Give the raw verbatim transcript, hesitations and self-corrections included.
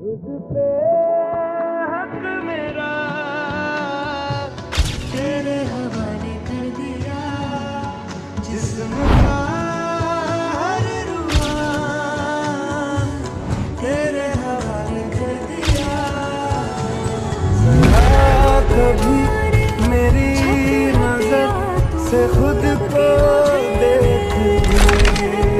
खुद पे हक मेरा तेरे हवाले कर दिया, जिस्म का हर रुआ तेरे हवाले कर दिया। जरा कभी मेरी नजर से खुद को देख ले।